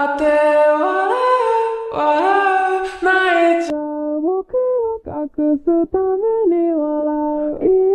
って笑う、笑う、泣いちゃう僕を隠すために笑う。